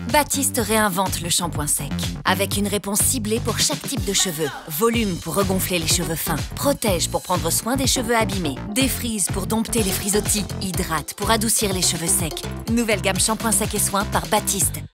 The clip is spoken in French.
Baptiste réinvente le shampoing sec. Avec une réponse ciblée pour chaque type de cheveux. Volume pour regonfler les cheveux fins. Protège pour prendre soin des cheveux abîmés. Défrise pour dompter les frisottis. Hydrate pour adoucir les cheveux secs. Nouvelle gamme shampoing sec et soin par Baptiste.